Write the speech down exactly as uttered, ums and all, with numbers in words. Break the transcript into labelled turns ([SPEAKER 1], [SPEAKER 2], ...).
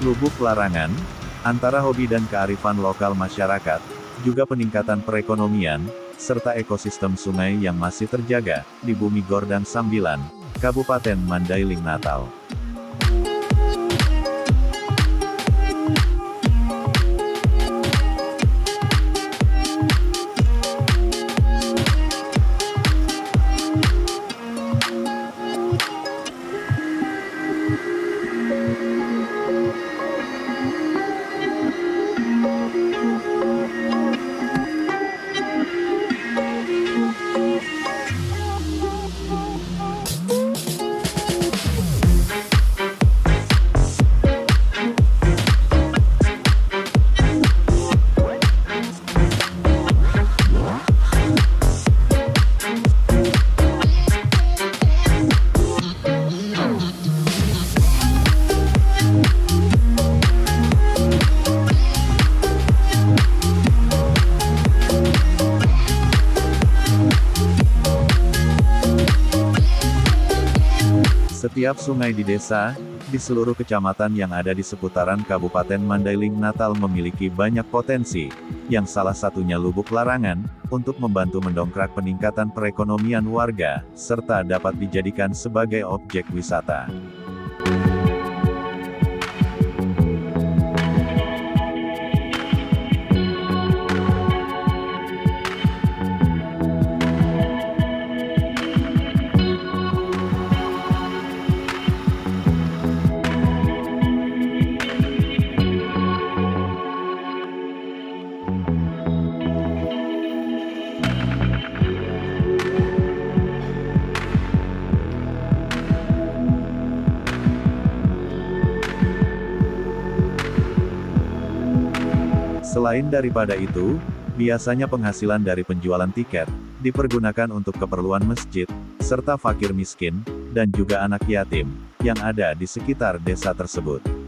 [SPEAKER 1] Lubuk Larangan, antara hobi dan kearifan lokal masyarakat, juga peningkatan perekonomian, serta ekosistem sungai yang masih terjaga, di Bumi Gordang Sambilan, Kabupaten Mandailing Natal. Setiap sungai di desa, di seluruh kecamatan yang ada di seputaran Kabupaten Mandailing Natal memiliki banyak potensi, yang salah satunya Lubuk Larangan, untuk membantu mendongkrak peningkatan perekonomian warga, serta dapat dijadikan sebagai objek wisata. Selain daripada itu, biasanya penghasilan dari penjualan tiket, dipergunakan untuk keperluan masjid, serta fakir miskin, dan juga anak yatim, yang ada di sekitar desa tersebut.